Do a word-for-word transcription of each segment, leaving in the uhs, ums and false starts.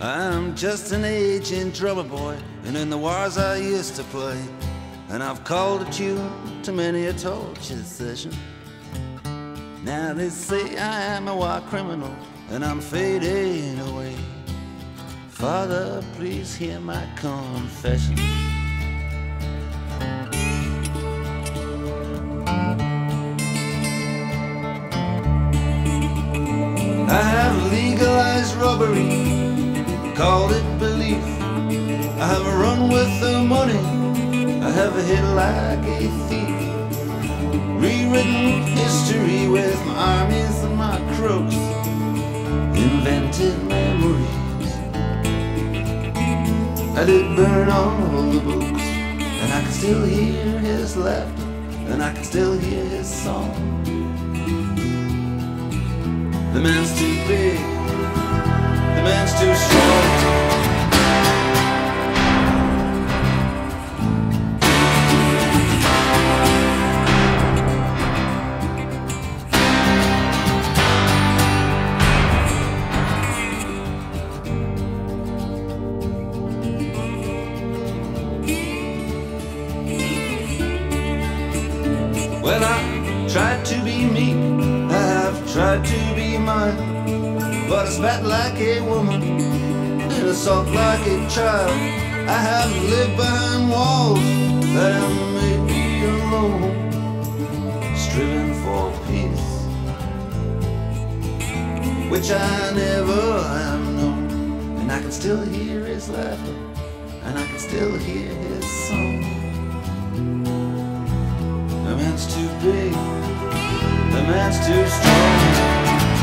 I'm just an aging drummer boy, and in the wars I used to play, and I've called a tune to many a torture session. Now they say I am a war criminal, and I'm fading away. Father, please hear my confession. I have legalized robbery, called it belief. I have run with the money, I have hit like a thief. Rewritten history with my armies and my crooks, invented memories. I did burn all the books, and I can still hear his laughter, and I can still hear his song. The man's too big, the man's too strong. Well, I tried to be meek, I have tried to be mine, but I spat like a woman and assault like a child. I have lived behind walls that have made me alone, striven for peace, which I never have known. And I can still hear his laughter, and I can still hear his song. The man's too big, the man's too strong.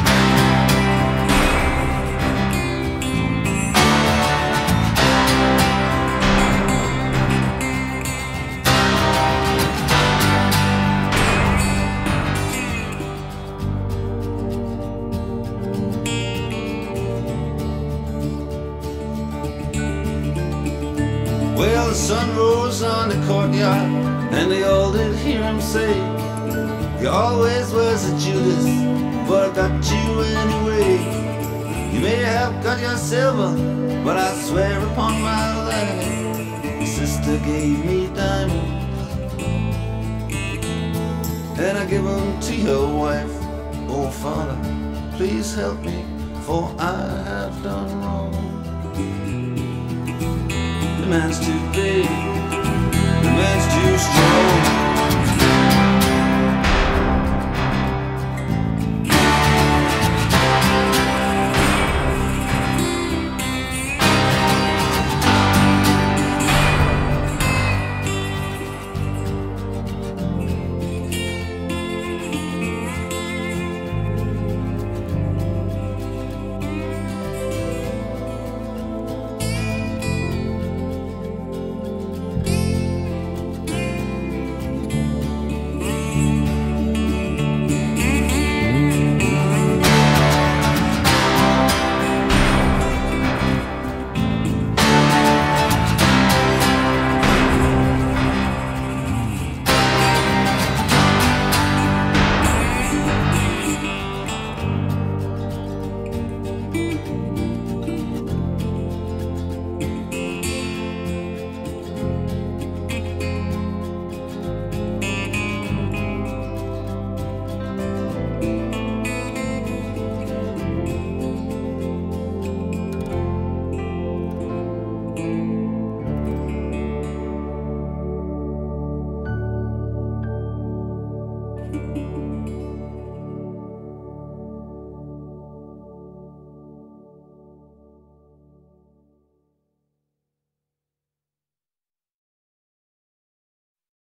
Well, the sun rose on the courtyard, and they all did hear him say, "You always was a Judas, but I got you anyway. You may have got your silver, but I swear upon my life, your sister gave me diamonds, and I give them to your wife. Oh, Father, please help me, for I have done wrong." The man's too big, the man's too strong.